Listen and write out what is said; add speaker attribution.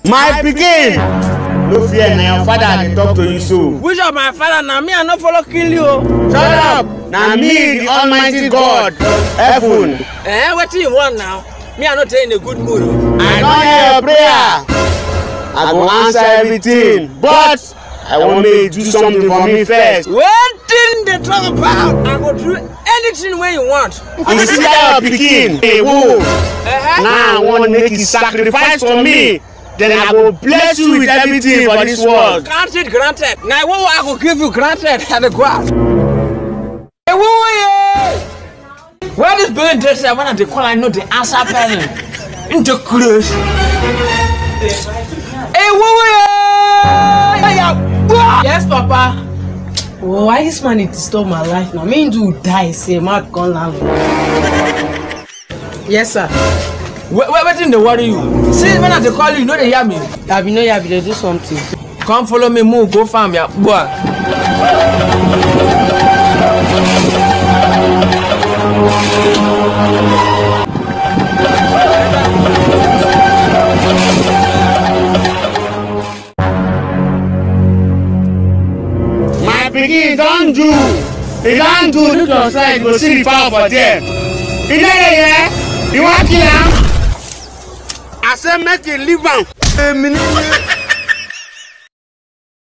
Speaker 1: My pikin. No fear, now your father dey talk to you so.
Speaker 2: Which of my father? Now me, I no follow kill you.
Speaker 1: Shut up. Now me, the Almighty God. Heaven.
Speaker 2: What do you want now? Me, I not in a good mood.
Speaker 1: I don't hear your prayer. I go answer everything, but I want me to do something for me first.
Speaker 2: What didn't they talk about? I go do anything where you want.
Speaker 1: You see your pikin, hey, whoa. Now I want to make you sacrifice for me. Then I will bless you with everything for this world.
Speaker 2: Granted, granted. Now what I will give you granted at the ground. Hey, where this bird dress? I want to call. I know the answer person. Into cruise. Hey, yes, Papa. Oh, why this man disturb my life now? Me do die. Say, Mark gone long. Yes, sir. What in the worry you? See, when I call you, know they hear me. I be know you have to do something. Come follow me, move, go farm, ya boy.
Speaker 1: My pikin don't do. He don't do. Look outside, go see the fowl for there. You know yeah? You want to kill him? I said make you leave him.